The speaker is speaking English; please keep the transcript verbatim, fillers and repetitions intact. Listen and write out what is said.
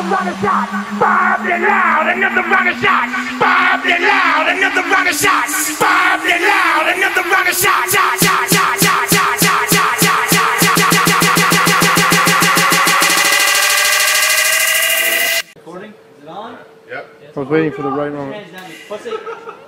round shot. Bob it loud, another round of shot. Bob it loud, another round of shot. Bob it loud, another round of shot. Shot, shot, shot, shot, shot, shot, shot, shot, shot, Recording? Is it on? Yep. I was waiting for the right moment. Hands down. What's it?